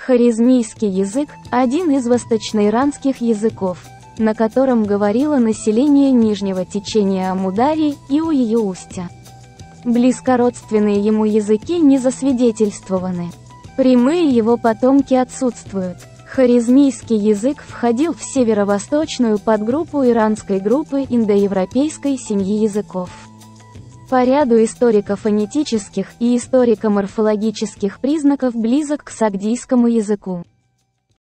Хорезмийский язык – один из восточноиранских языков, на котором говорило население нижнего течения Амударьи и у ее устья. Близкородственные ему языки не засвидетельствованы. Прямые его потомки отсутствуют. Хорезмийский язык входил в северо-восточную подгруппу иранской группы индоевропейской семьи языков. По ряду историко-фонетических и историко-морфологических признаков близок к сагдийскому языку.